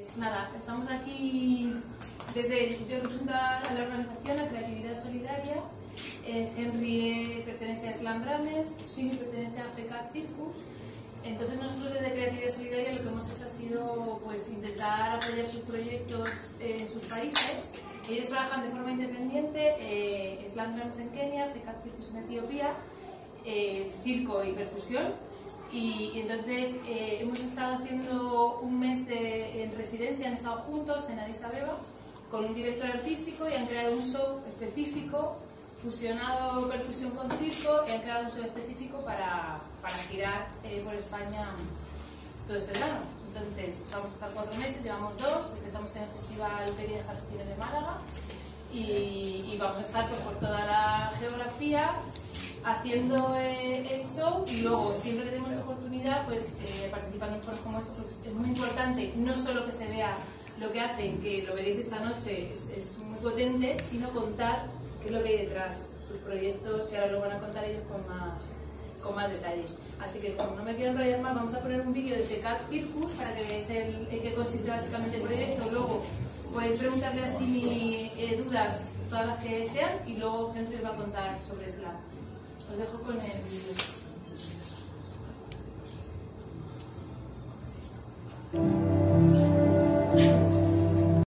Pues nada, estamos aquí yo represento a la organización a Creatividad Solidaria, Henry pertenece a Slam Drames, Simi pertenece a FECAT Circus. Entonces nosotros desde Creatividad Solidaria lo que hemos hecho ha sido pues, intentar apoyar sus proyectos en sus países. Ellos trabajan de forma independiente, Slam Drames en Kenia, FECAT Circus en Etiopía, circo y percusión. Y entonces hemos estado haciendo un mes en residencia, han estado juntos en Addis Abeba con un director artístico y han creado un show específico, fusionado percusión con circo, y han creado un show específico para girar por España todo este verano. Entonces vamos a estar 4 meses, llevamos 2, empezamos en el Festival Feria de Jardines de Málaga y vamos a estar pues, por toda la geografía haciendo el show y luego siempre que tenemos oportunidad pues participando en foros como estos, porque es muy importante no solo que se vea lo que hacen, que lo veréis esta noche, es muy potente, sino contar qué es lo que hay detrás, sus proyectos, que ahora lo van a contar ellos con más detalles. Así que como no me quiero enrollar más, vamos a poner un vídeo de FECAT Circus para que veáis en qué consiste básicamente el proyecto. Luego podéis preguntarle así mis dudas, todas las que sean, y luego Henry os va a contar sobre Slam. Os dejo con el vídeo.